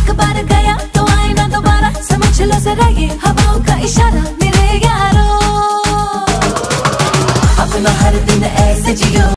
एक बार गया तो आए ना दोबारा, समझ लो जरा ये हवाओं का इशारा मेरे यारों। अपना हर दिन ऐसे जियो